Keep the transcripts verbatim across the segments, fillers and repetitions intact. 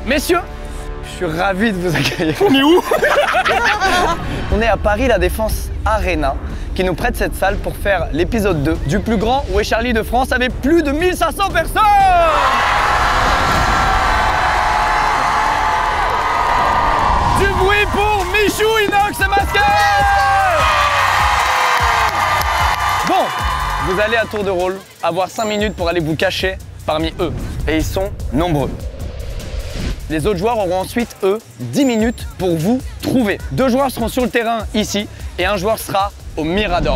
Messieurs, je suis ravi de vous accueillir. On est où? On est à Paris La Défense Arena qui nous prête cette salle pour faire l'épisode deux du plus grand Où est Charlie de France avec plus de mille cinq cents personnes. Du bruit pour Michou, Inox et Masqué. Bon, vous allez à tour de rôle avoir cinq minutes pour aller vous cacher parmi eux. Et ils sont nombreux. Les autres joueurs auront ensuite, eux, dix minutes pour vous trouver. Deux joueurs seront sur le terrain ici et un joueur sera au Mirador.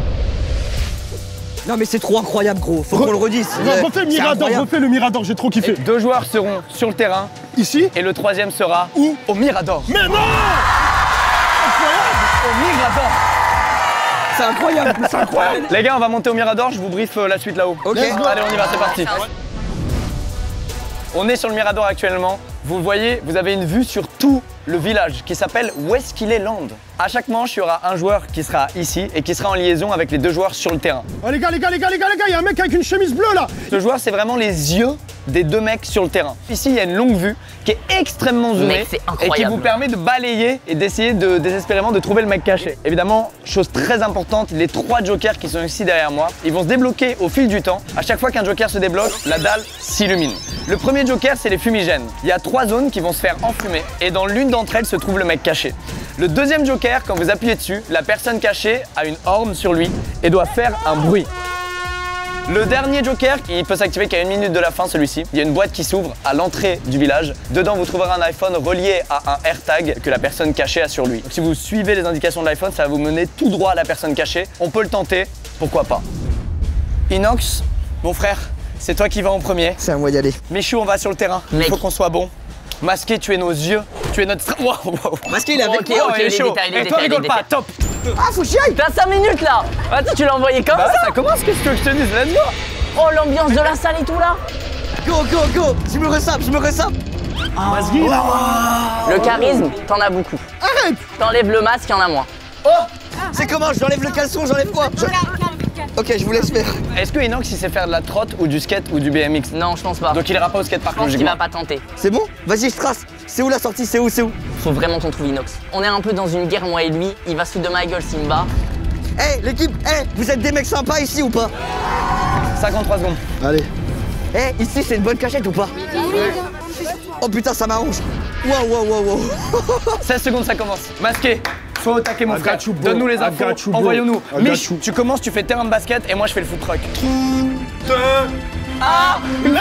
Non mais c'est trop incroyable gros, faut Re qu'on le redise. Non, refais le Mirador, refais le Mirador, j'ai trop kiffé. Et deux joueurs seront sur le terrain. Ici. Et le troisième sera où? Au Mirador. Mais non! Incroyable! Au Mirador. C'est incroyable, c'est incroyable. Les gars, on va monter au Mirador, je vous briefe la suite là-haut. Ok. Allez, on y va, c'est parti. On est sur le Mirador actuellement. Vous le voyez, vous avez une vue sur tout le village qui s'appelle Où est-ce qu'il est Land. À chaque manche, il y aura un joueur qui sera ici et qui sera en liaison avec les deux joueurs sur le terrain. Oh les gars, les gars, les gars, les gars, les gars, il y a un mec avec une chemise bleue là. Ce joueur, c'est vraiment les yeux des deux mecs sur le terrain. Ici, il y a une longue vue qui est extrêmement zoomée et qui vous permet de balayer et d'essayer de, désespérément de trouver le mec caché. Évidemment, chose très importante, les trois jokers qui sont ici derrière moi, ils vont se débloquer au fil du temps. À chaque fois qu'un joker se débloque, la dalle s'illumine. Le premier joker, c'est les fumigènes. Il y a trois zones qui vont se faire enfumer et dans l'une d'entre elles se trouve le mec caché. Le deuxième joker, quand vous appuyez dessus, la personne cachée a une orne sur lui et doit faire un bruit. Le dernier joker, il peut s'activer qu'à une minute de la fin, celui-ci. Il y a une boîte qui s'ouvre à l'entrée du village. Dedans, vous trouverez un iPhone relié à un AirTag que la personne cachée a sur lui. Donc, si vous suivez les indications de l'iPhone, ça va vous mener tout droit à la personne cachée. On peut le tenter, pourquoi pas. Inox, mon frère, c'est toi qui vas en premier. C'est à moi d'y aller. Michou, on va sur le terrain. Il faut qu'on soit bon. Masqué, tu es nos yeux, tu es notre... Wow, wow. Masqué, il est avec moi, oh, il est chaud. Et toi, rigole pas, top. Ah, faut que j'y aille. T'as cinq minutes là. Attends, tu l'as envoyé comme bah ça. Ouais, ça commence, qu'est-ce que tu veux que je te dise? Let's go. Oh, l'ambiance de la salle et tout là. Go, go, go. Je me ressape, je me ressape. Oh. Masqué, là. Le charisme, t'en as beaucoup. Arrête. T'enlèves le masque, y'en a moins. Oh. C'est comment? J'enlève le caleçon, j'enlève quoi? Je... Ok, je vous laisse faire. Est-ce que Inox il sait faire de la trotte ou du skate ou du B M X? Non, je pense pas. Donc il ira pas au skatepark. Je pense qu'il va pas tenter. C'est bon? Vas-y, je trace. C'est où la sortie? C'est où? C'est où? Faut vraiment qu'on trouve Inox. On est un peu dans une guerre, moi et lui. Il va se foutre de ma gueule s'il me bat. Eh, hey, l'équipe, eh, hey, vous êtes des mecs sympas ici ou pas? cinquante-trois secondes. Allez. Eh, hey, ici c'est une bonne cachette ou pas? Oh putain, ça m'arrange. Waouh, waouh, waouh, waouh. seize secondes, ça commence. Masqué. Faut attaquer mon frère. Donne-nous les infos. you, envoyons-nous. Mich, you. tu commences, tu fais terrain de basket et moi je fais le foot truck. deux, ah,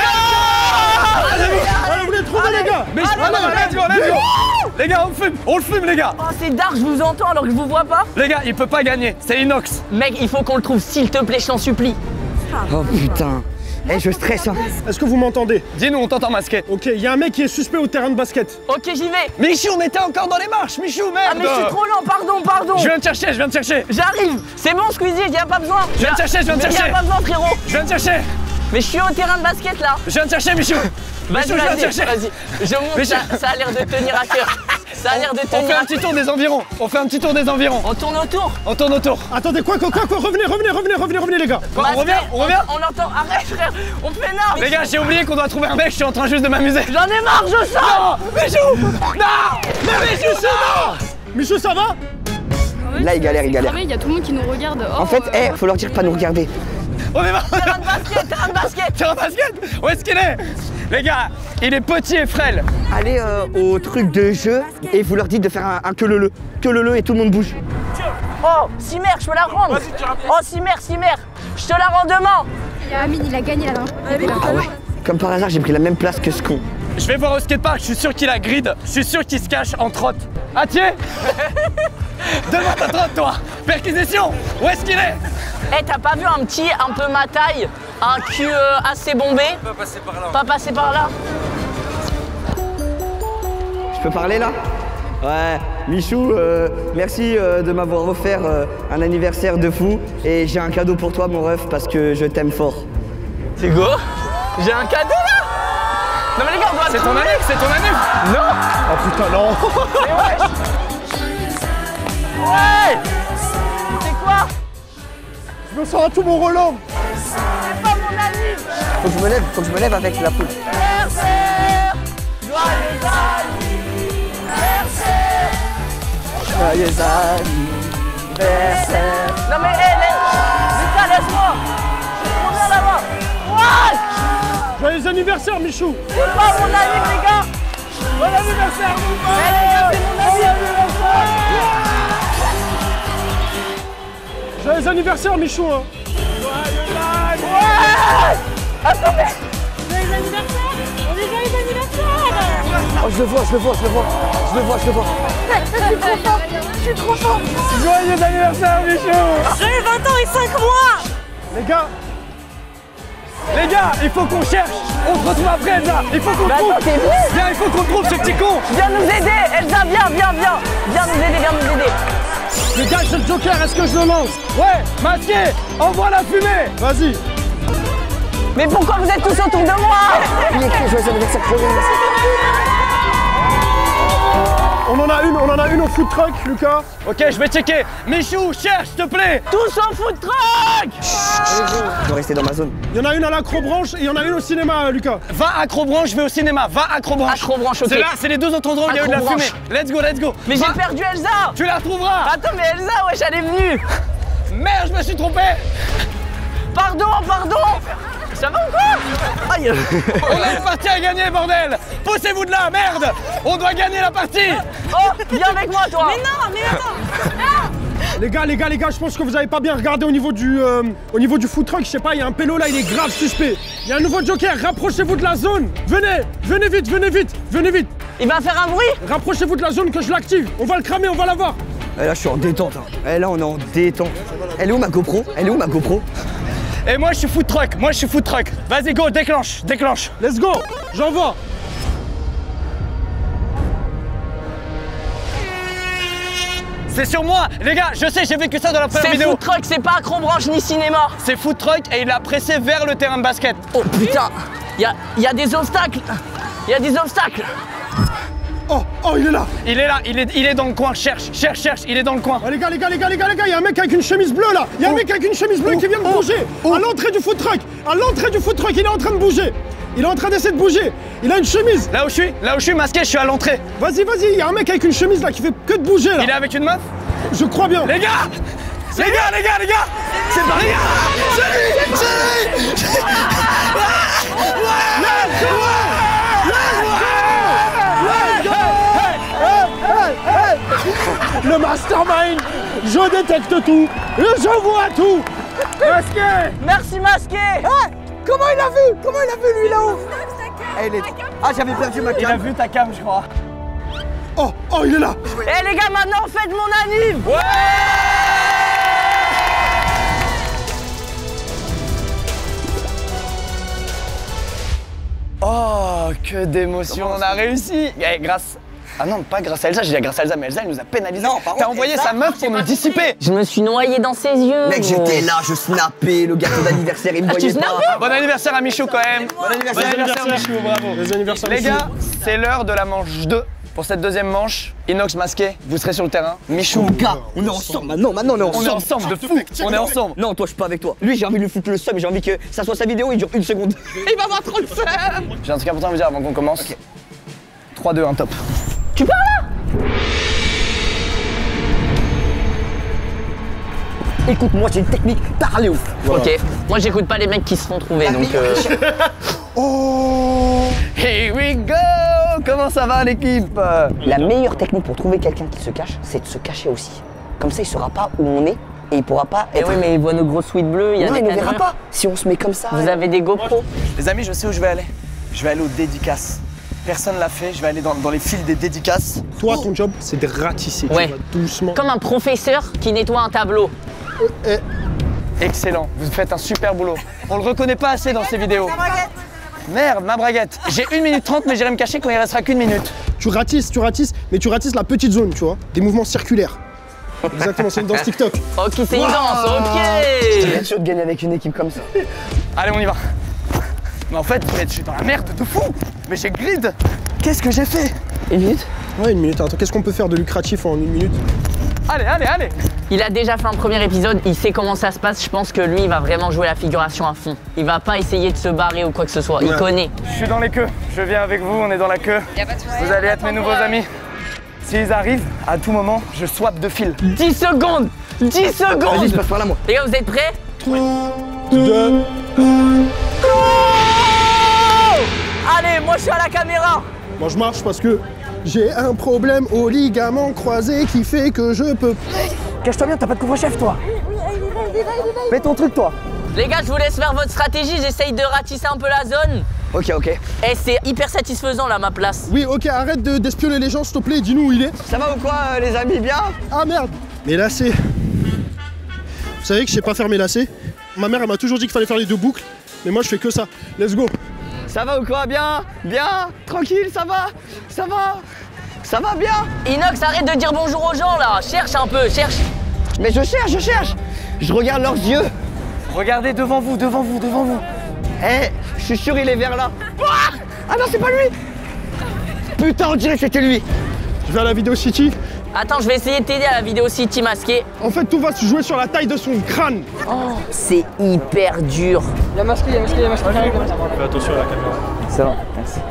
allez, vous les trouvez les gars. Mais let's go, let's go. Les gars, on le fume, on le fume les gars. Oh, c'est dark, je vous entends alors que je vous vois pas. Les gars, il peut pas gagner, c'est Inox. Mec, il faut qu'on le trouve, s'il te plaît, je t'en supplie. Oh putain. Eh, hey, je stresse hein. Est-ce que vous m'entendez? Dis-nous, on t'entend Masqué. Ok, il y a un mec qui est suspect au terrain de basket. Ok, j'y vais. Michou, on était encore dans les marches, Michou, merde. Ah mais je suis trop lent, pardon, pardon. Je viens te chercher, je viens te chercher. J'arrive. C'est bon Squeezie, y'a pas besoin. Je viens te chercher, je viens te chercher. Y'a pas besoin frérot. Je viens te chercher. Mais je suis au terrain de basket là. Je viens te chercher, Michou. Vas-y, vas-y, vas-y. Je monte, ça, ça a l'air de tenir à cœur. Ça a l'air de tenir. On fait un petit tour des environs. On fait un petit tour des environs. On tourne autour. On tourne autour. Attendez, quoi, quoi, quoi, quoi, revenez, revenez, revenez, revenez, revenez les gars. Quoi, on revient, on revient. On, on entend, arrête frère, on fait énorme. Les gars, j'ai oublié qu'on doit trouver un mec, je suis en train juste de m'amuser. J'en ai marre, je sens. Non, Michou. Non, mais Michou, ça va. Michou, ça va? Là, il galère, il galère. Il y a tout le monde qui nous regarde. Oh, en fait, euh... eh, hey, faut leur dire de pas nous regarder. On est marre. Terrain de basket, terrain de basket. Terrain de basket. Où est-ce qu'il est? Les gars, il est petit et frêle. Allez euh, au truc de jeu et vous leur dites de faire un, un que le le. Que le le et tout le monde bouge. Oh, Simer, je peux la rendre. Oh, Simer, Simer, je te la rends demain. Il y a Amine, il a gagné là. Ah ouais. Comme par hasard, j'ai pris la même place que ce con. Je vais voir au skatepark, je suis sûr qu'il a grid. Je suis sûr qu'il se cache en trotte. Ah tiens. Devant ta trotte, toi. Perquisition. Où est-ce qu'il est? Eh, hey, t'as pas vu un petit, un peu ma taille, un cul euh, assez bombé? Pas passer par là. Pas passer par là. Je peux parler là? Ouais, Michou, euh, merci euh, de m'avoir offert euh, un anniversaire de fou. Et j'ai un cadeau pour toi, mon ref, parce que je t'aime fort. C'est quoi? J'ai un cadeau là? Non mais les gars, on doit c'est ton annexe, c'est ton annexe. Non. Oh putain, non. Mais ouais. Ouais. C'est quoi? Je me sens à tout mon Roland. C'est pas mon ami. Faut que je me lève, faut que je me lève avec la poule. Anniversaire. Joyeux Joyeux anniversaire. Non mais hé, hey, Lucas, laisse-moi. On vient là-bas. What? Joyeux anniversaire, Michou. C'est pas mon anniv, les gars. Bon anniversaire, mon Eh les gars, c'est mon anniv. Joyeux anniversaire, Michou. Hein. Ouais. Attends, mais... Joyeux anniversaire! On est joyeux anniversaire! Oh, je le vois, je le vois, je le vois. Je le vois, je le vois. Je suis trop fort! Je suis trop fort! Joyeux anniversaire, Michou. J'ai vingt ans et cinq mois! Les gars, les gars, il faut qu'on cherche. On se retrouve après, Elsa. Il faut qu'on Mais trouve. attends, t'es venu? Viens, il faut qu'on trouve ce petit con. Viens nous aider, Elsa, viens, viens, viens. Viens nous aider, viens nous aider. Les gars, j'ai le Joker. Est-ce que je le lance? Ouais, masqué. Envoie la fumée. Vas-y. Mais pourquoi vous êtes tous autour de moi? Il écrit joyeux anniversaire, joyeux anniversaire. On en a une, on en a une au food truck, Lucas. Ok, je vais checker. Michou, cherche, s'il te plaît. Tous en food truck. Je dois rester dans ma zone. Il y en a une à l'acrobranche et il y en a une au cinéma, Lucas. Va acrobranche, je vais au cinéma. Va acrobranche. Acrobranche, ok. C'est là, c'est les deux autres endroits où il y a eu de la fumée. Acrobranche. Let's go, let's go. Mais Va. j'ai perdu Elsa. Tu la retrouveras. Attends, mais Elsa, wesh, elle est venue. Merde, je me suis trompé. Pardon, pardon. Ça va ou quoi? Aïe. On a une partie à gagner, bordel. Poussez-vous de là, merde. On doit gagner la partie. Oh, viens avec moi, toi. Mais non, mais attends! Les gars, les gars, les gars, je pense que vous avez pas bien regardé au niveau du, euh, au niveau du food truck. Je sais pas, il y a un pélo là, il est grave suspect. Il y a un nouveau Joker. Rapprochez-vous de la zone. Venez, venez vite, venez vite, venez vite. Il va faire un bruit. Rapprochez-vous de la zone que je l'active. On va le cramer, on va l'avoir. Et là, je suis en détente. Hein. Et là, on est en détente. Elle est où ma GoPro? Elle est où ma GoPro? Et moi, je suis food truck. Moi, je suis food truck. Vas-y, go, déclenche, déclenche. Let's go. J'envoie. C'est sur moi. Les gars, je sais, j'ai vécu ça dans la première C'est vidéo. food truck, c'est pas acrobranche ni cinéma. C'est food truck et il a pressé vers le terrain de basket. Oh putain. Il y a, y a des obstacles. Il y a des obstacles. Oh, oh, il est là. Il est là, il est, il est dans le coin. Cherche, cherche, cherche. Il est dans le coin. Oh, les gars, les gars, les gars, les gars, les gars, il y a un mec avec une chemise bleue là. Il y a un mec avec une chemise bleue qui vient de bouger. À l'entrée du food truck. À l'entrée du food truck, il est en train de bouger. Il est en train d'essayer de bouger. Il a une chemise. Là où je suis, là où je suis masqué, je suis à l'entrée. Vas-y, vas-y, il y a un mec avec une chemise là qui fait que de bouger là. Il est avec une meuf. Je crois bien. Les gars, les gars, les gars, les gars. C'est pas les gars. C'est lui, c'est lui. Le mastermind, je détecte tout et je vois tout. Masqué. Merci masqué. Ah, comment il a vu? Comment il a vu lui là-haut? Elle est... Ah, j'avais perdu ma Il a cam. vu ta cam, je crois. Oh, oh, il est là. Eh les gars, maintenant faites mon anniv. Ouais. Oh, que d'émotion, on a réussi. Eh, grâce... Ah non, pas grâce à Elsa, j'ai dit grâce à Elsa, mais Elsa, elle nous a pénalisé. Non, par T'as contre, envoyé Elsa, sa meuf pour nous dissiper. Je me suis noyé dans ses yeux. Mec, j'étais là, je snappais le gâteau d'anniversaire, il me Ah, tu voyait pas. snappais? Bon anniversaire à Michou quand même. Bon anniversaire. Bon anniversaire Michou, bravo. Les anniversaires. Les gars, c'est l'heure de la manche deux. Pour cette deuxième manche, Inox masqué, vous serez sur le terrain. Michou, Mon gars, on est ensemble maintenant, maintenant on est on ensemble. est ensemble de fou. On est ensemble. Non, toi je suis pas avec toi. Lui j'ai envie de lui foutre le seum, j'ai envie que ça soit sa vidéo, il dure une seconde. Il va avoir trop le seum. J'ai un truc important à vous dire avant qu'on commence. trois, deux, un, top. Tu parles là? Écoute-moi, j'ai une technique, parlez ouf. Ok, moi j'écoute pas les mecs qui se font trouver donc. Euh... Oh. Here we go. Comment ça va l'équipe? La meilleure technique pour trouver quelqu'un qui se cache, c'est de se cacher aussi. Comme ça, il saura pas où on est et il pourra pas Eh être... oui, mais il voit nos gros sweats bleus, il y a non, des il ne verra caméras. pas. Si on se met comme ça... Vous avez des GoPros? Les amis, je sais où je vais aller. Je vais aller aux dédicaces. Personne l'a fait, je vais aller dans, dans les fils des dédicaces. Toi, ton job, c'est de ratisser. Ouais. Tu vas doucement. Comme un professeur qui nettoie un tableau. Eh, Excellent, vous faites un super boulot. On le reconnaît pas assez dans ces vidéos. Merde, ma braguette. J'ai une minute trente, mais j'irai me cacher quand il restera qu'une minute. tu ratisses, tu ratisses, mais tu ratisses la petite zone, tu vois. Des mouvements circulaires. Exactement, c'est une danse TikTok. Ok, c'est une danse, ok. Bien sûr de gagner avec une équipe comme ça. Allez, on y va. Mais en fait, mais je suis dans la merde de fou. Mais j'ai grid. Qu'est-ce que j'ai fait? Une minute? Ouais, une minute. Attends, qu'est-ce qu'on peut faire de lucratif en une minute? Allez, allez, allez. Il a déjà fait un premier épisode, il sait comment ça se passe. Je pense que lui, il va vraiment jouer la figuration à fond. Il va pas essayer de se barrer ou quoi que ce soit. Il Ouais. connaît. Je suis dans les queues. Je viens avec vous, on est dans la queue. Vous allez être mes nouveaux amis. S'ils arrivent, à tout moment, je swap de fil. dix secondes. dix secondes. Vas-y, je passe par là, moi. Les gars, vous êtes prêts? trois, deux, un. Allez, moi je suis à la caméra. Moi je marche parce que j'ai un problème au ligament croisé qui fait que je peux... Cache-toi bien, t'as pas de couvre-chef, toi. Mets ton truc, toi. Les gars, je vous laisse faire votre stratégie, j'essaye de ratisser un peu la zone. Ok, ok. Et c'est hyper satisfaisant là, ma place. Oui, ok, arrête de- d'espionner les gens, s'il te plaît, dis-nous où il est. Ça va ou quoi, euh, les amis, bien? Ah merde. Mes lacets. Vous savez que je sais pas faire mes lacets? Ma mère, elle m'a toujours dit qu'il fallait faire les deux boucles, mais moi je fais que ça. Let's go. Ça va ou quoi? Bien? Bien? Tranquille, ça va? Ça va? Ça va bien? Inox, arrête de dire bonjour aux gens là. Cherche un peu, cherche. Mais je cherche, je cherche. Je regarde leurs yeux. Regardez devant vous, devant vous, devant vous. Eh, je suis sûr il est vers là. Ah, ah non, c'est pas lui. Putain, on dirait que c'était lui. Je vais à la Video City. Attends, je vais essayer de t'aider à la vidéo City masqué. En fait, tout va se jouer sur la taille de son crâne. Oh, c'est hyper dur. Y'a masqué, y'a masqué, y'a masqué. Fais attention à la caméra. C'est bon, merci.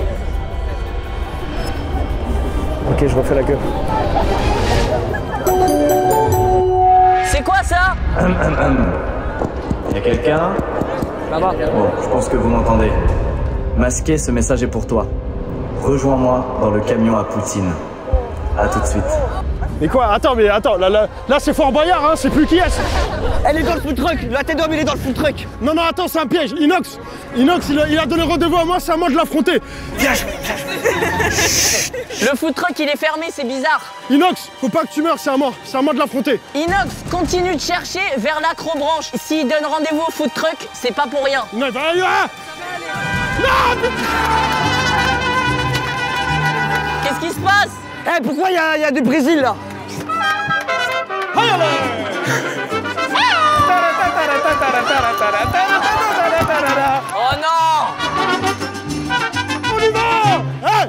Ok, je refais la queue. C'est quoi ça? Y'a quelqu'un? Là-bas. Bon, je pense que vous m'entendez. Masqué, ce message est pour toi. Rejoins-moi dans le camion à Poutine. A tout de suite. Mais quoi? Attends, mais attends, là, là, là c'est Fort Boyard, hein, c'est plus qui est. Elle est dans le food truck. La tête d'homme, il est dans le food truck. Non, non, attends, c'est un piège. Inox, Inox, il a, il a donné rendez-vous à moi, c'est à moi de l'affronter. Le food truck il est fermé, c'est bizarre. Inox, faut pas que tu meurs, c'est à moi, c'est à moi de l'affronter. Inox, continue de chercher vers l'acrobranche. S'il donne rendez-vous au food truck, c'est pas pour rien. Non, il va ah non, putain. Qu'est-ce qui se passe? Eh, pourquoi il y, a- y a du Brésil là? Oh non! On y va. Hey.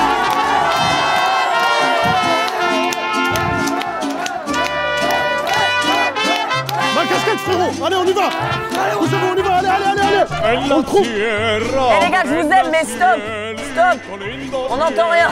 Ma casquette, frérot. Allez, on y va. Allez, on, on y va. Allez, allez, allez, allez. On le trouve. Eh les gars, je vous aime, mais stop! Stop! On n'entend rien!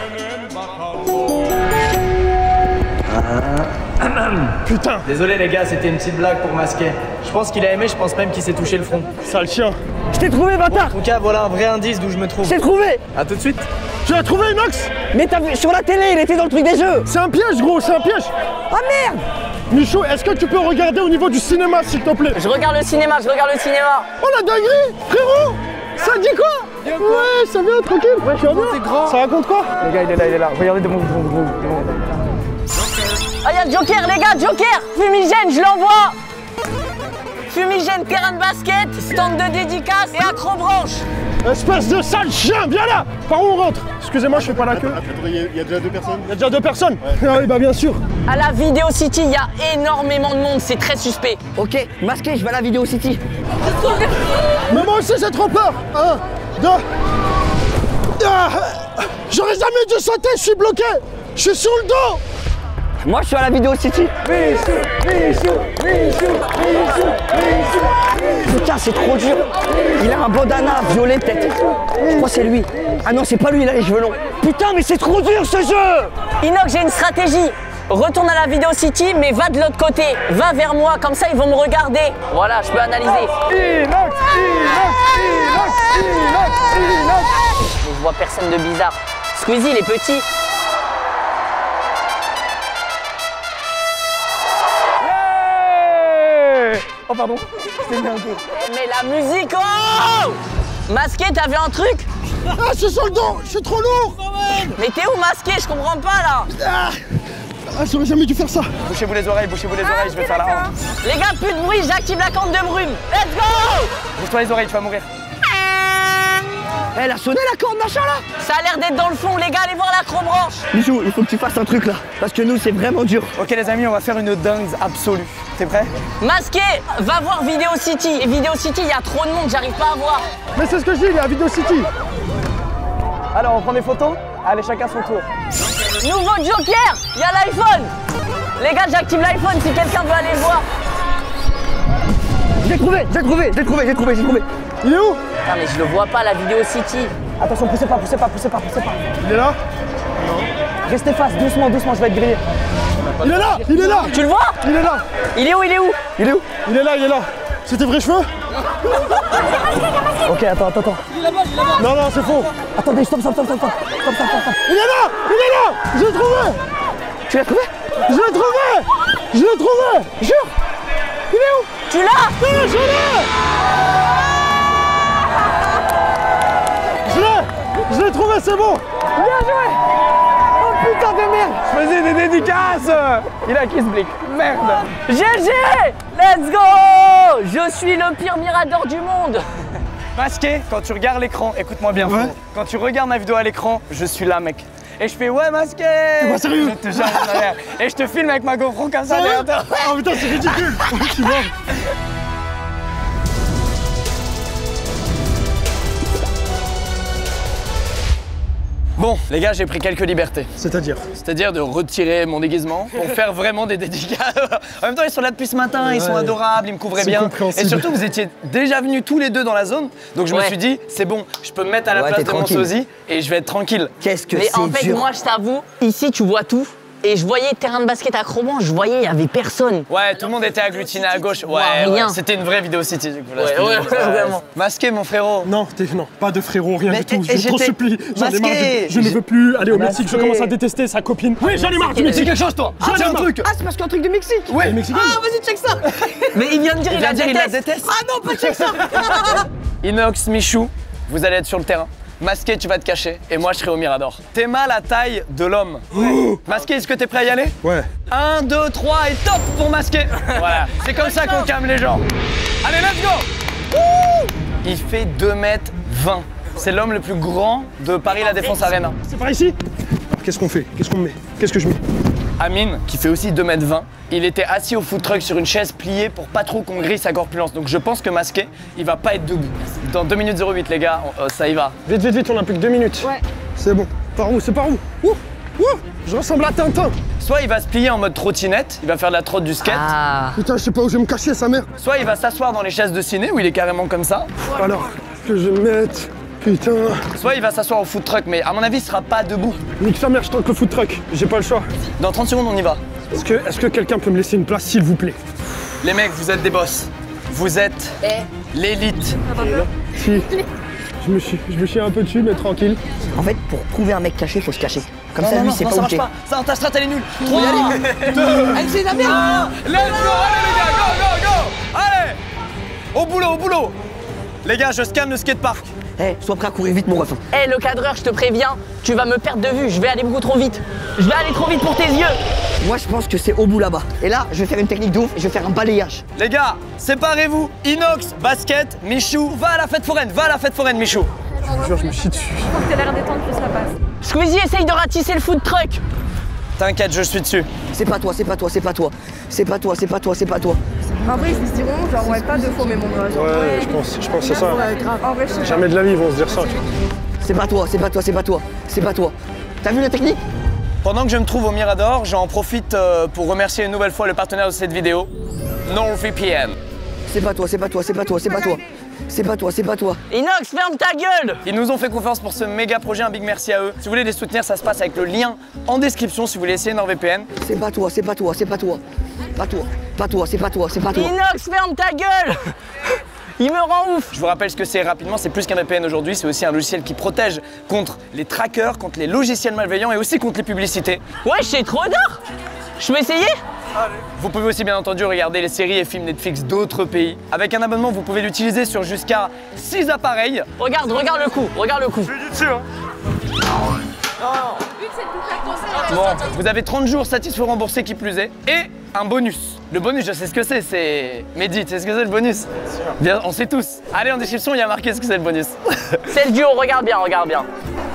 Putain, Désolé les gars, c'était une petite blague pour masquer. Je pense qu'il a aimé, je pense même qu'il s'est touché le front. sale chien. Je t'ai trouvé, bâtard. En tout cas, voilà un vrai indice d'où je me trouve. Je t'ai trouvé. A tout de suite. Tu l'as trouvé, Inox? Mais t'as vu sur la télé, il était dans le truc des jeux. C'est un piège, gros, c'est un piège. Ah merde. Michou, est-ce que tu peux regarder au niveau du cinéma, s'il te plaît? Je regarde le cinéma, je regarde le cinéma! Oh la dinguerie, frérot. Ça dit quoi? Ouais, ça vient, tranquille. Ouais, tu vas bien? Ça raconte quoi? Les gars, il est là, il est là. Regardez devant vous, devant vous, devant vous. Ah, y'a Joker, les gars, Joker! Fumigène, je l'envoie! Fumigène, terrain de basket, stand de dédicace et acrobranche! Espèce de sale chien, viens là. Par où on rentre? Excusez-moi, je fais pas la queue. Il y a déjà deux personnes. Il y a déjà deux personnes? Ah oui, bah bien sûr. À la Video City, il y a énormément de monde, c'est très suspect. Ok, masqué, je vais à la Video City. Mais moi aussi, j'ai trop peur. Un, deux. Ah, j'aurais jamais dû sauter, je suis bloqué. Je suis sur le dos. Moi, je suis à la Video City. Putain, c'est trop dur. Il a un bandana violet, peut-être. Je crois que c'est lui. Ah non, c'est pas lui, il a les cheveux longs. Putain, mais c'est trop dur, ce jeu. Inox, j'ai une stratégie. Retourne à la Video City, mais va de l'autre côté. Va vers moi, comme ça ils vont me regarder. Voilà, je peux analyser. Inox, Inox, Inox, Inox, Inox. Je vois personne de bizarre. Squeezie, il est petit. Hey. Oh pardon, je t'ai mis un coup. Mais la musique, oh! Masqué, t'as vu un truc? Ah, je suis sur le dos, je suis trop lourd. Mais t'es où masqué? Je comprends pas là. Ah, ah j'aurais jamais dû faire ça. Bouchez-vous les oreilles, bouchez-vous les oreilles, je vais faire la honte. Les gars, plus de bruit, j'active la corne de brume. Let's go! Bouge-toi les oreilles, tu vas mourir. Elle a sonné la corde, machin là. Ça a l'air d'être dans le fond, les gars, allez voir l'acrobranche. Michou, il faut que tu fasses un truc là. Parce que nous, c'est vraiment dur. Ok les amis, on va faire une dingue absolue. T'es prêt? Masqué, va voir Video City. Et Video City, il y a trop de monde, j'arrive pas à voir. Mais c'est ce que je dis, il est à Video City. Alors on prend des photos? Allez, chacun son tour. Nouveau Joker, il y a l'iPhone. Les gars, j'active l'iPhone si quelqu'un veut aller le voir. J'ai trouvé, j'ai trouvé, j'ai trouvé, j'ai trouvé, j'ai trouvé. Il est où? Putain, mais je le vois pas, la Video City. Attention, poussez pas, poussez pas, poussez pas, poussez pas. Il est là? Restez face, doucement, doucement, je vais être grillé. Il est là, il est là. Tu le vois? Il est là. Il est où, il est où? Il est où? Il est là, il est là. C'est tes vrais cheveux? Ok, attends, attends, attends. Il est là-bas, il est là-bas. Non, non, c'est faux. Attendez, stop, stop, stop, stop, stop, stop, stop, stop. Il est là, il est là. Je l'ai trouvé. Tu l'as trouvé? Je l'ai trouvé. Je l'ai trouvé. Jure. Il est où? Tu l'as? Oui, je l'ai. Je l'ai. Je l'ai trouvé, c'est bon. Bien joué. Oh putain de merde. Je faisais des dédicaces. Il a qui ce blick? Merde. G G. Let's go. Je suis le pire mirador du monde. Masqué, quand tu regardes l'écran, écoute-moi bien. Ouais. Quand tu regardes ma vidéo à l'écran, je suis là, mec. Et je fais ouais, masqué. T'es pas sérieux? Je te jure, en arrière. Et je te filme avec ma GoPro comme ça derrière toi. Oh putain, c'est ridicule. Tu vois. Bon, les gars, j'ai pris quelques libertés. C'est-à-dire? C'est-à-dire de retirer mon déguisement pour faire vraiment des dédicaces. En même temps, ils sont là depuis ce matin, ils sont Ouais. adorables, ils me couvraient C'est bien. compréhensible. Et surtout, vous étiez déjà venus tous les deux dans la zone. Donc je me Ouais. suis dit, c'est bon, je peux me mettre à la Ouais, place t'es de mon tranquille. sosie et je vais être tranquille. Qu'est-ce que Mais c'est en fait, dur. moi, je t'avoue, ici, tu vois tout. Et je voyais terrain de basket à Crobon, je voyais, il y avait personne. Ouais, tout le monde était agglutiné à gauche. Ouais, Ouais, ouais, rien. c'était une vraie vidéo city du coup. Là, Ouais, c'était- ouais, vraiment. Masqué, mon frérot. Non, t'es, non, pas de frérot, rien Mais du tout. t'es- Je te j'étais supplie. J'en ai marre. masqué. Je, je ne veux plus aller au Mexique. Je Masqué. commence à détester sa copine. Oui, j'en ai marre du Mexique. Dis quelque chose, toi. J'en ai Dis un marre. truc. Ah, c'est parce qu'un truc du Mexique. Ouais. Les Mexicains. Ah, vas-y, check ça. Mais il vient de dire, Il il, vient la de dire, il la déteste. déteste. Ah non, pas check ça. Inox, Michou, vous allez être sur le terrain. Masqué, tu vas te cacher et moi je serai au Mirador. T'aimas la taille de l'homme. Masqué, est-ce que t'es prêt à y aller? Ouais. un, deux, trois et top pour Masqué. Voilà, c'est comme ça qu'on calme les gens. Allez, let's go. Wouh. Il fait deux mètres vingt. C'est l'homme le plus grand de Paris La Défense Arena. C'est par ici. Alors, qu'est-ce qu'on fait? Qu'est-ce qu'on met? Qu'est-ce que je mets? Amine, qui fait aussi deux mètres vingt, il était assis au food truck sur une chaise pliée pour pas trop qu'on grille sa corpulence. Donc je pense que Masqué, il va pas être debout. Dans deux minutes zéro huit, les gars, on- euh, ça y va. Vite, vite, vite, on a plus que deux minutes. Ouais. C'est bon. Par où? C'est par où? Ouh, ouh, je ressemble à Tintin. Soit il va se plier en mode trottinette, il va faire de la trotte du skate. Ah. Putain, je sais pas où je vais me cacher, sa mère. Soit il va s'asseoir dans les chaises de ciné où il est carrément comme ça. Alors, que je mette. Putain. Soit il va s'asseoir au food truck, mais à mon avis, il sera pas debout. Nique sa mère, je tente le food truck. J'ai pas le choix. Dans trente secondes, on y va. Est-ce que, est-ce que quelqu'un peut me laisser une place, s'il vous plaît? Les mecs, vous êtes des boss. Vous êtes l'élite. Si. Je me suis, je me suis un peu dessus, mais tranquille. En fait, pour trouver un mec caché, faut se cacher. Comme ça, lui, c'est pas ça où marche t'es. pas. Ça, ta strat, elle est nulle. trois, deux, Elle c'est la merde. un, let's go. Allez, les gars, go, go, go. Allez. Au boulot, au boulot. Les gars, je scanne le skatepark. Eh, sois prêt à courir vite, mon ref. Eh, le cadreur, je te préviens, tu vas me perdre de vue, je vais aller beaucoup trop vite. Je vais aller trop vite pour tes yeux. Moi, je pense que c'est au bout là-bas. Et là, je vais faire une technique de ouf et je vais faire un balayage. Les gars, séparez-vous. Inox, basket, Michou, va à la fête foraine, va à la fête foraine, Michou. Je vous jure, je me chie dessus. Faut que t'aies l'air détente, plus ça passe. Squeezie, essaye de ratisser le food truck. T'inquiète, je suis dessus. C'est pas toi, c'est pas toi, c'est pas toi. C'est pas toi, c'est pas toi, c'est pas toi. En vrai, ils se diront, genre, ouais, pas deux fois, mais mon gars. Genre, Ouais, je pense, je pense que c'est ça. ouais, grave. En vrai, je sais pas. Jamais de la vie, ils vont se dire ça. C'est pas toi, c'est pas toi, c'est pas toi. C'est pas toi. T'as vu la technique? Pendant que je me trouve au Mirador, j'en profite euh, pour remercier une nouvelle fois le partenaire de cette vidéo, NordVPN. C'est pas toi, c'est pas toi, c'est pas toi, c'est pas toi. C'est pas toi, c'est pas toi. Inox, ferme ta gueule. Ils nous ont fait confiance pour ce méga projet, un big merci à eux. Si vous voulez les soutenir, ça se passe avec le lien en description si vous voulez essayer NordVPN. C'est pas toi, c'est pas toi, c'est pas toi. Pas toi, pas toi, c'est pas toi, c'est pas toi. Inox, ferme ta gueule. Il me rend ouf. Je vous rappelle ce que c'est rapidement, c'est plus qu'un V P N aujourd'hui, c'est aussi un logiciel qui protège contre les trackers, contre les logiciels malveillants et aussi contre les publicités. Ouais, c'est trop d'or. Je peux essayer? Vous pouvez aussi bien entendu regarder les séries et films Netflix d'autres pays. Avec un abonnement, vous pouvez l'utiliser sur jusqu'à six appareils. Regarde, regarde le coup, regarde le coup. Bon, vous avez trente jours satisfaits ou remboursés qui plus est, et un bonus. Le bonus, je sais ce que c'est, c'est... Mehdi, tu sais ce que c'est le bonus? Bien, on sait tous. Allez, en description, il y a marqué ce que c'est le bonus. C'est le duo, regarde bien, regarde bien.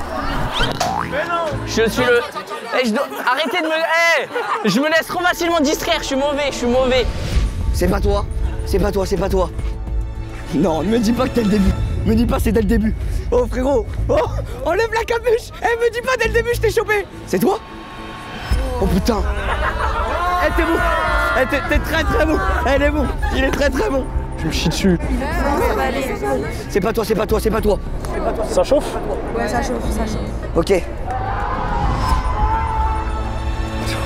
Je suis le... Eh, je dois... Arrêtez de me... Eh, je me laisse trop facilement distraire, je suis mauvais, je suis mauvais. C'est pas toi, c'est pas toi, c'est pas toi. Non, ne me dis pas que t'es le début. Me dis pas c'est dès le début. Oh frérot, oh, enlève la capuche. Eh, me dis pas dès le début, je t'ai chopé. C'est toi? Oh putain. Eh, t'es bon. Eh, t'es t'es très très bon. Eh, il est bon. Il est très très bon. Je me chie dessus. Ça va aller. C'est pas toi, c'est pas toi, c'est pas toi. Ça chauffe? Ouais, ça chauffe, ça chauffe. Ok.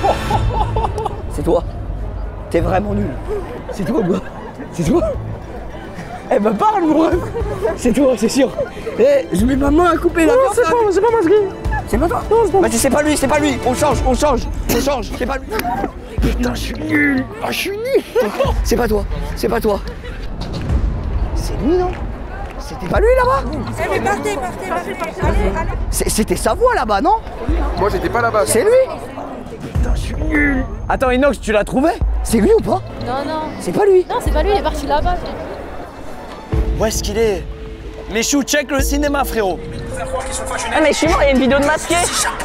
C'est toi. T'es vraiment nul. C'est toi, quoi. C'est toi. Eh ben parle, mon ref. C'est toi, c'est sûr. Eh, je mets ma main à couper la porte. C'est pas, c'est pas masqué. C'est pas toi. Non, c'est pas Bah c'est pas lui, c'est pas lui. On change, on change, on change. C'est pas lui. Putain, je suis nul. Ah, je suis nul. C'est pas toi, c'est pas toi. C'est lui, non? C'était pas lui là-bas? Eh mais partez, partez, partez, partez. Allez, allez. C'était sa voix là-bas, non? Moi j'étais pas là-bas. C'est lui? Putain, je suis nul. Attends, Inox, tu l'as trouvé? C'est lui ou pas? Non, non. C'est pas lui. Non, c'est pas lui, il est parti là-bas. Où est-ce qu'il est? Michou, check le cinéma, frérot. Ah mais je suis mort, il y a une vidéo de masqué.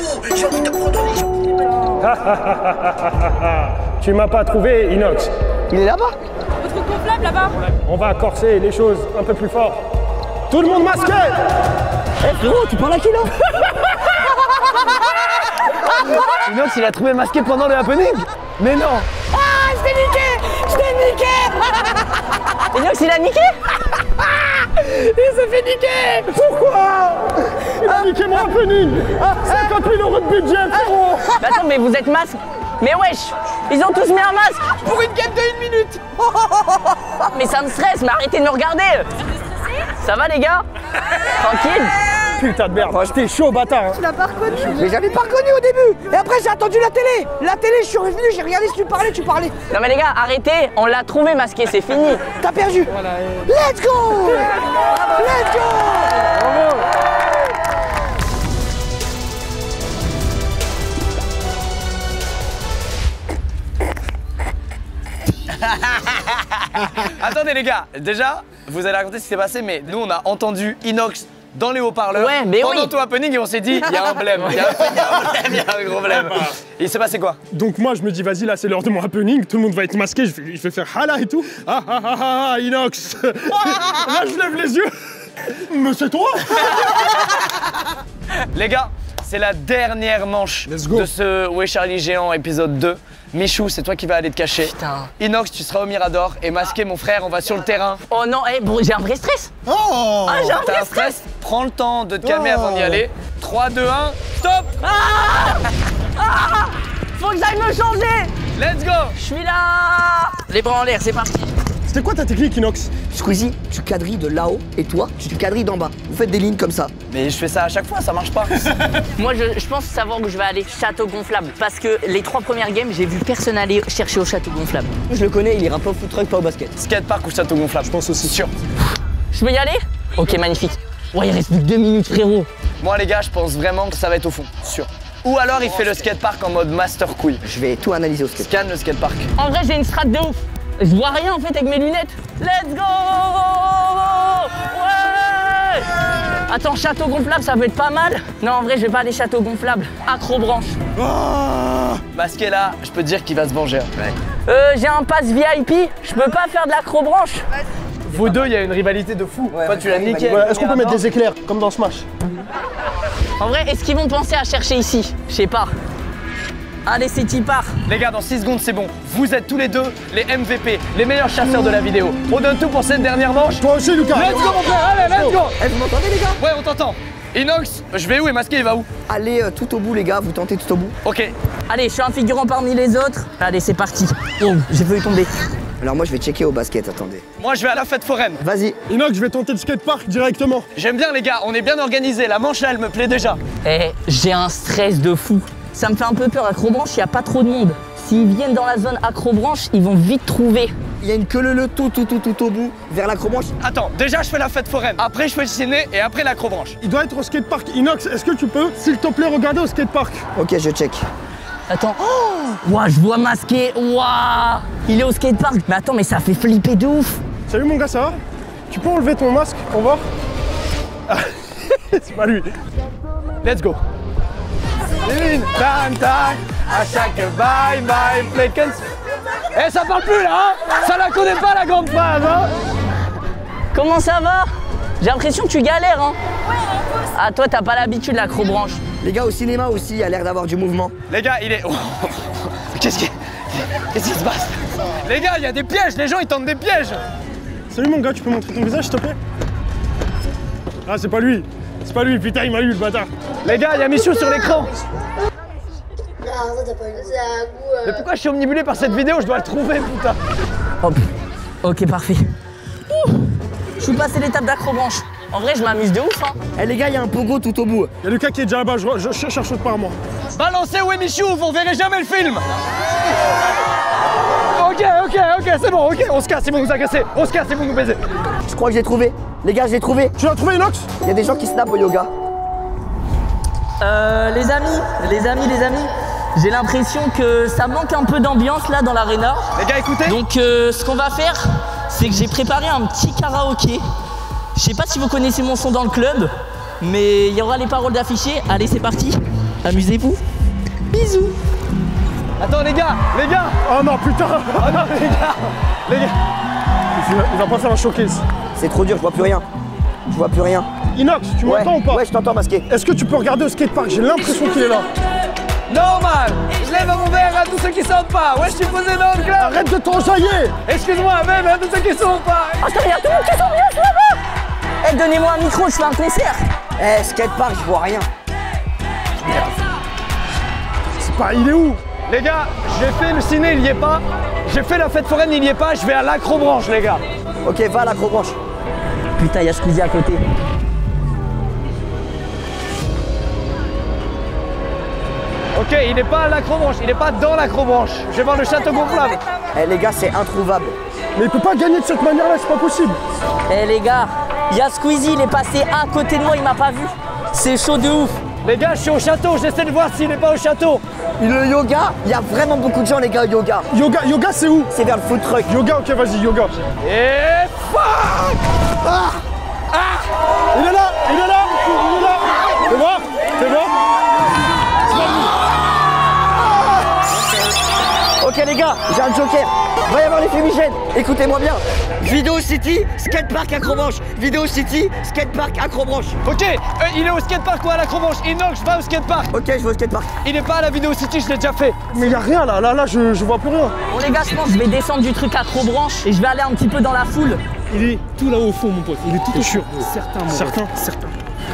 Tu m'as pas trouvé, Inox. Il est là-bas? Votre truc gonflable là-bas. On va corser les choses un peu plus fort. Tout le monde masqué. Eh frérot, tu parles à qui là? Inox, il a trouvé le masqué pendant le happening? Mais non. Ah, je t'ai niqué. Je t'ai niqué. Inox, il a niqué. Il s'est fait niquer. Pourquoi? Il a niqué mon happening. cinquante mille euros de budget, frérot. Mais attends, mais vous êtes masque. Mais wesh, ils ont tous mis un masque. Pour une quête de une minute. Mais ça me stresse, mais arrêtez de me regarder. Ça va les gars? Tranquille. Putain de merde, j'étais chaud, bâtard. Hein. Tu l'as pas reconnu? Mais j'avais pas reconnu au début. Et après j'ai attendu la télé. La télé, je suis revenu, j'ai regardé si tu parlais, tu parlais. Non mais les gars, arrêtez, on l'a trouvé masqué, c'est fini. T'as perdu. Let's go. Let's go. Attendez les gars, déjà, vous allez raconter ce qui s'est passé, mais nous on a entendu Inox dans les haut-parleurs Ouais, mais pendant oui. tout happening et on s'est dit, il y a un blême, il y a un blême, il y a un gros blême. Et il s'est passé quoi? Donc moi je me dis vas-y là c'est l'heure de mon happening, tout le monde va être masqué, je vais, je vais faire hala et tout. Ah ah ah ah, ah Inox. Là je lève les yeux. Mais c'est toi. Les gars, c'est la dernière manche Let's go. de ce Ouais Charlie Géant épisode deux. Michou, c'est toi qui vas aller te cacher. Putain. Inox, tu seras au Mirador et masqué mon frère, on va sur le terrain. Oh non, eh, bon, j'ai un vrai stress. Oh. Ah, j'ai un T'as vrai un stress. stress? Prends le temps de te calmer avant d'y aller. trois, deux, un, stop! Faut que j'aille me changer. Let's go! Je suis là. Les bras en l'air, c'est parti. C'était quoi ta technique, Inox? Squeezie, tu quadrilles de là-haut et toi, tu quadrilles d'en bas. Vous faites des lignes comme ça. Mais je fais ça à chaque fois, ça marche pas. Moi, je, je pense savoir où je vais aller. Château gonflable. Parce que les trois premières games, j'ai vu personne aller chercher au château gonflable. Je le connais, il ira pas au foot truck, pas au basket. Skatepark ou château gonflable? Je pense aussi. Sûr. Je peux y aller? Ok, magnifique. Ouais, il reste plus que deux minutes, frérot. Moi les gars, je pense vraiment que ça va être au fond. Sûr. Ou alors il fait le skatepark en mode master couille. Je vais tout analyser au skate. Scanne le skatepark. En vrai, j'ai une strat de ouf. Je vois rien en fait avec mes lunettes. Let's go! Ouais! Attends, château gonflable, ça peut être pas mal. Non, en vrai, je vais pas aller château gonflable. Acrobranche. Masqué là, je peux te dire qu'il va se venger. Ouais. Euh, j'ai un pass V I P. Je peux pas faire de l'acrobranche. Vous deux, il y a une rivalité de fou. Toi, tu l'as niqué. Ouais, est-ce qu'on peut mettre des éclairs, comme dans Smash? En vrai, est-ce qu'ils vont penser à chercher ici? Je sais pas. Allez, c'est qui part. Les gars, dans six secondes, c'est bon. Vous êtes tous les deux les M V P, les meilleurs chasseurs de la vidéo. On donne tout pour cette dernière manche. Toi aussi, Lucas. Let's go, mon frère, allez, let's go. Eh, vous m'entendez, les gars? Ouais, on t'entend. Inox, je vais où et Masqué, il va où? Allez euh, tout au bout, les gars, vous tentez tout au bout. Ok. Allez, je suis un figurant parmi les autres. Allez, c'est parti. Oh, j'ai failli tomber. Alors moi, je vais checker au basket, attendez. Moi, je vais à la fête foraine. Vas-y. Inox, je vais tenter le skatepark directement. J'aime bien, les gars, on est bien organisés. La manche là, elle me plaît déjà. Eh, j'ai un stress de fou. Ça me fait un peu peur, acrobranche, il n'y a pas trop de monde. S'ils viennent dans la zone acrobranche, ils vont vite trouver. Il y a une queue leu tout, tout, tout, tout au bout, vers l'acrobranche. Attends, déjà, je fais la fête foraine. Après, je fais le ciné et après, l'acrobranche. Il doit être au skatepark. Inox, est-ce que tu peux, s'il te plaît, regarder au skatepark? Ok, je check. Attends. Oh, ouah, je vois Masqué. Ouah, il est au skatepark. Mais attends, mais ça fait flipper de ouf. Salut mon gars, ça va? Tu peux enlever ton masque pour voir? C'est pas lui. Let's go. Une, tan, tan, à chaque bye bye, Plekens. Eh, ça parle plus là, hein? Ça la connaît pas la grande phrase, hein? Comment ça va? J'ai l'impression que tu galères, hein? Ah, toi, t'as pas l'habitude de l'acrobranche. Les gars, au cinéma aussi, il y a l'air d'avoir du mouvement. Les gars, il est. Oh. Qu'est-ce qui. Qu'est-ce qui se passe? Les gars, il y a des pièges, les gens ils tentent des pièges. Salut mon gars, tu peux montrer ton visage s'il te plaît? Ah, c'est pas lui. C'est pas lui, putain, il m'a eu le bâtard. Les gars, il y a Michou sur l'écran. ça t'as pas une sac ou... Mais pourquoi je suis omnibulé par cette vidéo? Je dois le trouver, putain. Hop. Ok, parfait. Ouh. Je suis passé l'étape d'acrobranche. En vrai, je m'amuse de ouf, hein. Eh les gars, il y a un pogo tout au bout. Il y a Lucas qui est déjà là-bas, je, je, je cherche autre part moi. Balancez où est Michou, vous verrez jamais le film. Ok, ok, ok, c'est bon, ok, on se casse, ils vont nous agresser. On se casse, ils vont nous baiser. Je crois que j'ai trouvé. Les gars, j'ai trouvé. Tu l'as trouvé, Inox? Il y a des gens qui snapent au yoga. Euh, les amis, les amis, les amis, j'ai l'impression que ça manque un peu d'ambiance là dans l'aréna. Les gars, écoutez. Donc, euh, ce qu'on va faire, c'est que j'ai préparé un petit karaoké. Je sais pas si vous connaissez mon son dans le club, mais il y aura les paroles d'affichés. Allez, c'est parti. Amusez-vous. Bisous. Attends, les gars, les gars. Oh non, putain. Oh non, les gars, les gars. Il va, il va pas faire un showcase. C'est trop dur, je vois plus rien. Je vois plus rien. Inox, tu Ouais, m'entends ou pas? ouais, je t'entends masqué. Est-ce que tu peux regarder au skatepark? J'ai l'impression qu'il est là. Normal. Je lève mon verre à tous ceux qui sortent pas. Ouais, je suis posé dans le club. Arrête de t'enjailler. Excuse-moi, même à tous ceux qui sont pas. Attends, il y a tout le monde qui s'en vient là-bas. Eh, donnez-moi un micro, je fais un concert. Eh, skatepark, je vois rien. C'est pas, il est où? Les gars, j'ai fait le ciné, il y est pas. J'ai fait la fête foraine, il y est pas. Je vais à l'acrobranche, les gars. Ok, va à l'acrobranche. Putain, il y a Squeezie à côté. Ok, il n'est pas à l'acrobranche, il n'est pas dans l'acrobranche. Je vais voir le château gonflable. Eh les gars, c'est introuvable. Mais il peut pas gagner de cette manière-là, c'est pas possible. Eh les gars, il y a Squeezie, il est passé à côté de moi, il m'a pas vu. C'est chaud de ouf. Les gars, je suis au château, j'essaie de voir s'il n'est pas au château. Le yoga, il y a vraiment beaucoup de gens les gars au yoga. Yoga, yoga c'est où? C'est vers le food truck. Yoga, ok, vas-y, yoga. Et fuck. Ah Ah Il est là, il est là, il est là. C'est bon? C'est bon? Ok les gars, j'ai un joker. Va y avoir les fumigènes. Écoutez-moi bien. Vidéo City, skatepark acrobranche. Vidéo City, skatepark acrobranche. Ok, euh, il est au skatepark ou à l'acrobranche? Inox, va au skatepark. Ok, je vais au skatepark. Il n'est pas à la vidéo City, je l'ai déjà fait. Mais y a rien là, là, là, je, je vois plus rien. Bon les gars, je pense que je vais descendre du truc acrobranche et je vais aller un petit peu dans la foule. Il est tout là-haut au fond, mon pote. Il est tout au sûr. Certain, mon Certain, certain.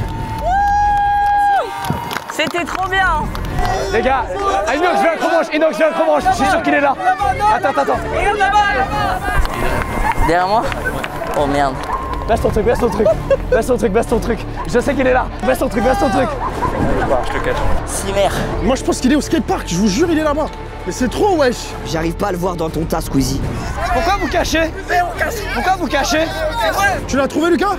C'était trop bien. Les gars, ah, Inox, je vais à l'acrobranche, Inox, je vais à l'acrobranche. Je suis sûr qu'il est là. Attends, attends, attends. Derrière moi? Oh merde. Baisse ton truc, baisse ton truc. Baisse ton truc, baisse ton truc. Je sais qu'il est là. Baisse ton truc, baisse ton truc. Je te cache. Cimer. Moi, je pense qu'il est au skatepark, je vous jure, il est là-bas. Mais c'est trop, wesh. J'arrive pas à le voir dans ton tas, Squeezie. Pourquoi vous cachez? Pourquoi vous cachez? Tu l'as trouvé, Lucas?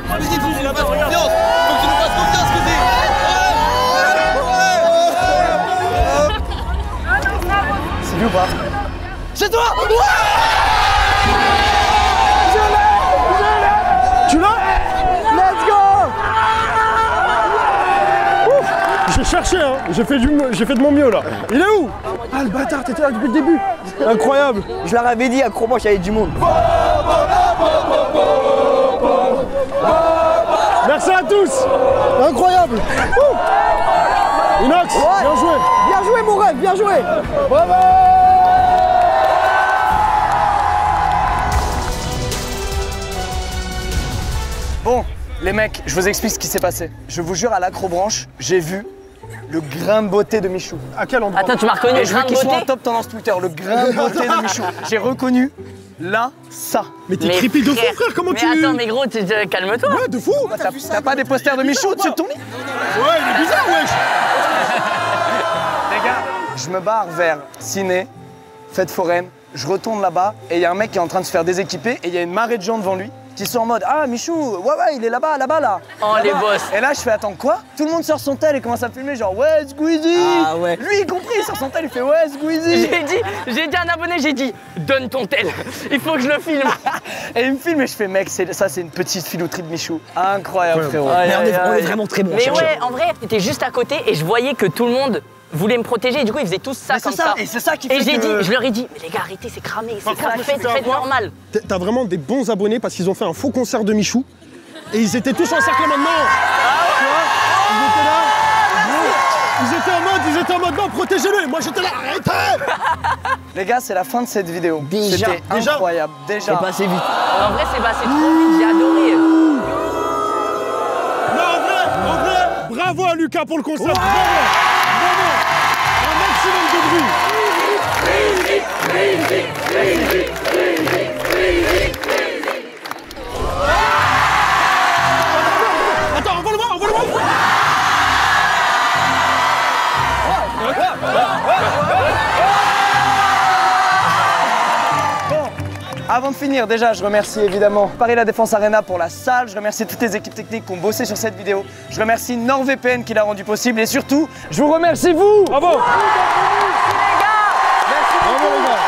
C'est lui ou pas? C'est toi! Tu l'as? Let's go! Ouf. J'ai cherché, hein. J'ai fait, du... j'ai fait de mon mieux, là. Il est où? Ah, le bâtard, t'étais là depuis le début. Incroyable. Je leur avais dit, acrobranche, il y avait du monde. Merci à tous. Incroyable. Ouh. Inox, Ouais. bien joué. Bien joué, mon rêve, bien joué. Bravo. Bon, les mecs, je vous explique ce qui s'est passé. Je vous jure, à l'acrobranche, j'ai vu le grain de beauté de Michou. À quel endroit? Attends, tu m'as reconnu, Et le je veux grain de qu'il soit en beauté? top tendance Twitter, le grain de beauté de Michou. J'ai reconnu là, ça. Mais t'es Mais creepy de fou, frère, frère. Comment mais tu... attends, mais gros, tu- tu- calme-toi. Ouais, de fou. T'as t'as pas des posters de Michou au-dessus de ton lit? Ouais, il est bizarre, wesh. Les gars, je me barre vers ciné, fête foraine, je retourne là-bas et il y a un mec qui est en train de se faire déséquiper et il y a une marée de gens devant lui qui sont en mode « Ah, Michou, ouais, ouais, il est là-bas, là-bas, là !» Oh, les Là-bas. boss. Et là, je fais « Attends, quoi ?» Tout le monde sort son tel et commence à filmer genre « Ouais, Squeezie !» Ah ouais. Lui, y compris, il sort son tel, il fait « Ouais, Squeezie !» J'ai dit, j'ai dit à un abonné, j'ai dit, donne ton tel, il faut que je le filme. Et il me filme et je fais « Mec, c'est- ça, c'est une petite filouterie de Michou. » Incroyable, frérot. Aïe, Mais on aïe, est, on est aïe. vraiment très bons. Mais ouais, en vrai, t'étais juste à côté et je voyais que tout le monde voulait me protéger et du coup ils faisaient tous ça Mais c'est comme ça, ça. et c'est ça qui fait Et j'ai que- dit, je leur ai dit, mais les gars arrêtez, c'est cramé, c'est Par contre, cramé, je me suis faites, fait faites avoir. normal. T'as- T'as vraiment des bons abonnés parce qu'ils ont fait un faux concert de Michou. Et ils étaient tous encerclés maintenant. Tu vois, ils étaient là. Ils étaient en mode, ils étaient en mode non, protégez-le. Et moi j'étais là, arrêtez. Les gars, c'est la fin de cette vidéo. Déjà. C'était Déjà. incroyable, déjà. C'est passé vite. En vrai c'est passé trop vite, j'ai adoré. Non, en vrai, en vrai, bravo à Lucas pour le concert. Bravo. Bravo. Un maximum de bruit. avant de finir, déjà, je remercie évidemment Paris La Défense Arena pour la salle. Je remercie toutes les équipes techniques qui ont bossé sur cette vidéo. Je remercie NordVPN qui l'a rendu possible. Et surtout, je vous remercie vous. Bravo. Merci les gars. Merci beaucoup. Bravo les gars.